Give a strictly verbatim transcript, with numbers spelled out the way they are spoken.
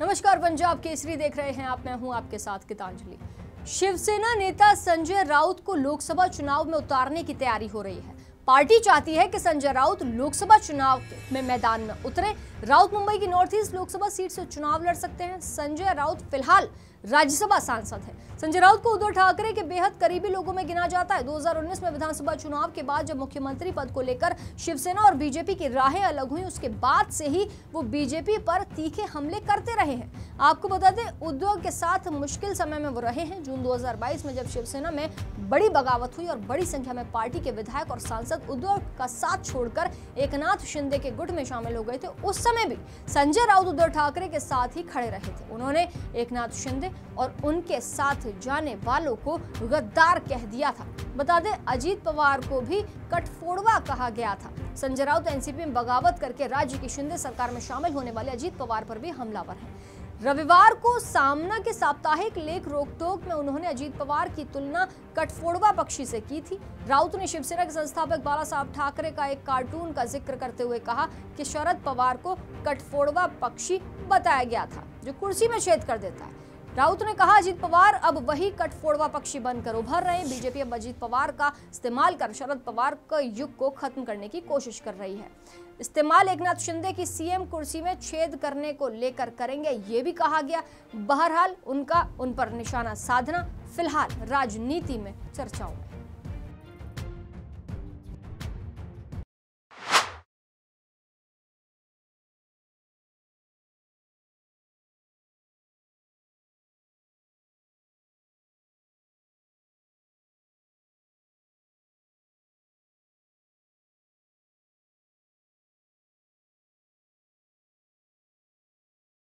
नमस्कार, पंजाब केसरी देख रहे हैं आप। मैं हूं आपके साथ गीतांजलि। शिवसेना नेता संजय राउत को लोकसभा चुनाव में उतारने की तैयारी हो रही है। पार्टी चाहती है कि संजय राउत लोकसभा चुनाव में मैदान में उतरे। राउत मुंबई की नॉर्थ ईस्ट लोकसभा सीट से चुनाव लड़ सकते हैं। संजय राउत फिलहाल राज्यसभा सांसद है। संजय राउत को उद्धव ठाकरे के बेहद करीबी लोगों में गिना जाता है। दो हज़ार उन्नीस में विधानसभा चुनाव के बाद जब मुख्यमंत्री पद को लेकर शिवसेना और बीजेपी की राहें अलग हुई, उसके बाद से ही वो बीजेपी पर तीखे हमले करते रहे हैं। आपको बता दें, उद्धव के साथ मुश्किल समय में वो रहे हैं। जून दो हज़ार बाईस में जब शिवसेना में बड़ी बगावत हुई और बड़ी संख्या में पार्टी के विधायक और सांसद उद्धव का साथ छोड़कर एकनाथ शिंदे के गुट में शामिल हो गए थे, उस समय भी संजय राउत उद्धव ठाकरे के साथ ही खड़े रहे थे। उन्होंने एकनाथ शिंदे और उनके साथ जाने वालों को गद्दार कह दिया था। बता दें, अजीत पवार को भी कटफोड़वा कहा गया था। संजय राउत एनसीपी में बगावत करके राज्य की शिंदे सरकार में शामिल होने वाले अजीत पवार पर भी हमलावर हैं। रविवार को सामना के साप्ताहिक लेख रोकटोक में उन्होंने अजीत पवार की तुलना कटफोड़वा पक्षी से की थी। राउत ने शिवसेना के संस्थापक बाला साहब ठाकरे का एक कार्टून का जिक्र करते हुए कहा कि शरद पवार को कटफोड़वा पक्षी बताया गया था जो कुर्सी में छेद कर देता है। राउत ने कहा, अजीत पवार अब वही कटफोड़वा पक्षी बनकर उभर रहे हैं। बीजेपी अब अजीत पवार का इस्तेमाल कर शरद पवार के युग को खत्म करने की कोशिश कर रही है। इस्तेमाल एकनाथ शिंदे की सीएम कुर्सी में छेद करने को लेकर करेंगे, ये भी कहा गया। बहरहाल उनका उन पर निशाना साधना फिलहाल राजनीति में चर्चाओं में।